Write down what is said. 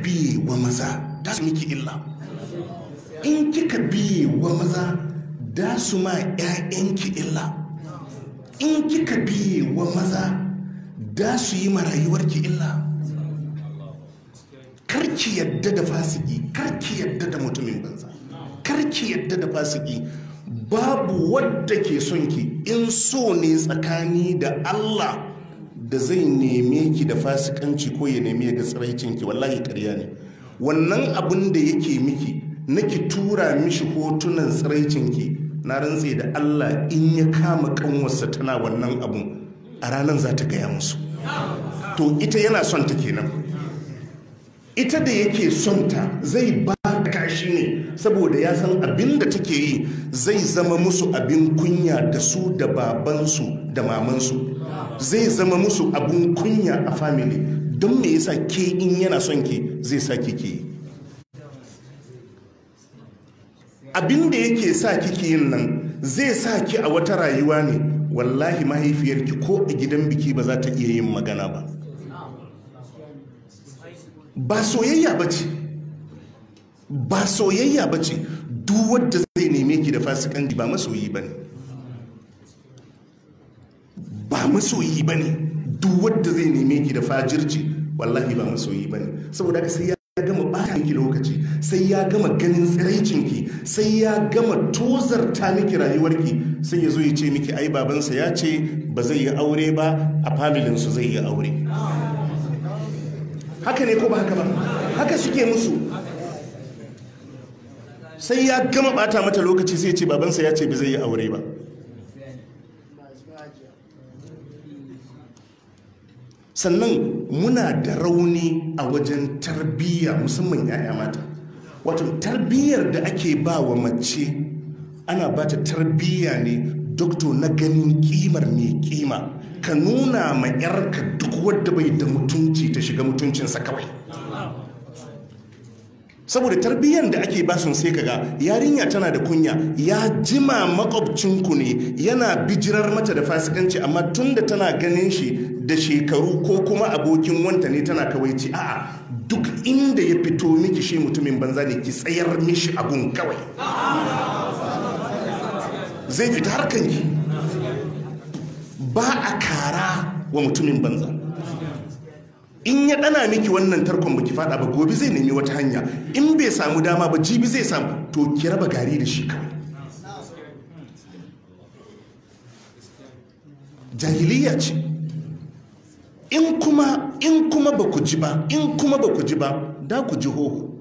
biye wa maza da su miki illa, in kika biye wa maza da su ma 'ya'yanki illa, in kika biye wa maza da su yi ma rayuwarki illa. Karki yadda da fasiki, karki yadda da mutumin banza, karki yadda da fasiki. Babu wadda ke son ki in so ne tsakani da Allah da zai neme ki da fasikanci ko ya neme ga tsiraicinki, wallahi ƙarya ne. Wannan abin da yake miki na ki tura mishi hotunan tsiraicinki, na rantse da Allah in ya kama kanwarsa tana wannan abun a ranar za ta gaya musu. To ita yana son ta kenan, ita da yake son ta zai ba kashi ne saboda ya san abin da take yi zai zama musu abin kunya da su da babansu da mamansu, zai zama musu abin kunya a family. Don me yasa ke in yana son ke zai sa kike yi abin da yake sa kike yin nan, zai sa ki a wata rayuwa ne. Wallahi mahaifiyarki ko a gidan biki ba za ta iya yin magana ba. Ba soyayya ba ce, ba soyayya ba ce. Duk wadda zai neme ki da fasikanci ba masoyi ba ne, ba masoyi ba ne. Duk wadda zai neme ki da fajirci wallahi ba masoyi ba ne. Saboda haka sai ya gama ɓata miki lokaci, sai ya gama ganin tsiraicinki, sai ya gama tozarta miki rayuwarki, sai ya zo ya ce miki ai babansa ya ce ba zai yi aure ba, a familinsu zai yi aure. Haka ne ko ba haka ba? Haka suke musu. Sai ya gama bata mata lokaci sai ce babansa ya ce ba zai yi aure ba. Sannan muna da rauni a wajen tarbiyya, musamman 'ya'ya mata. Wato tarbiyyar da ake ba wa mace, ana ba ta tarbiyya ne dokto na ganin kimar mai kima. Ka nuna ma 'yarka duk wadda bai da mutunci ta shiga mutuncinsa kawai. Saboda tarbiyyar da ake basun sai kaga yarinya tana da kunya, ya jima makwabcinku ne yana bijirar mata da fasikanci, amma tunda tana ganin shi da shekaru ko kuma abokin wanta ne tana kawaici. A'a, duk inda ya fito miki shi mutumin banza ne, ki tsayar mishi abun kawai, zai fita harkanki. Ba a kara wa mutumin banza. In ya dana miki wannan tarkon baki fada ba, gobe zai nemi wata hanya. In bai samu dama ba, jibi zai samu. To ki raba gari da shi kawai. Jahiliya ce. In kuma ba ku ji ba, da ku ji hoho.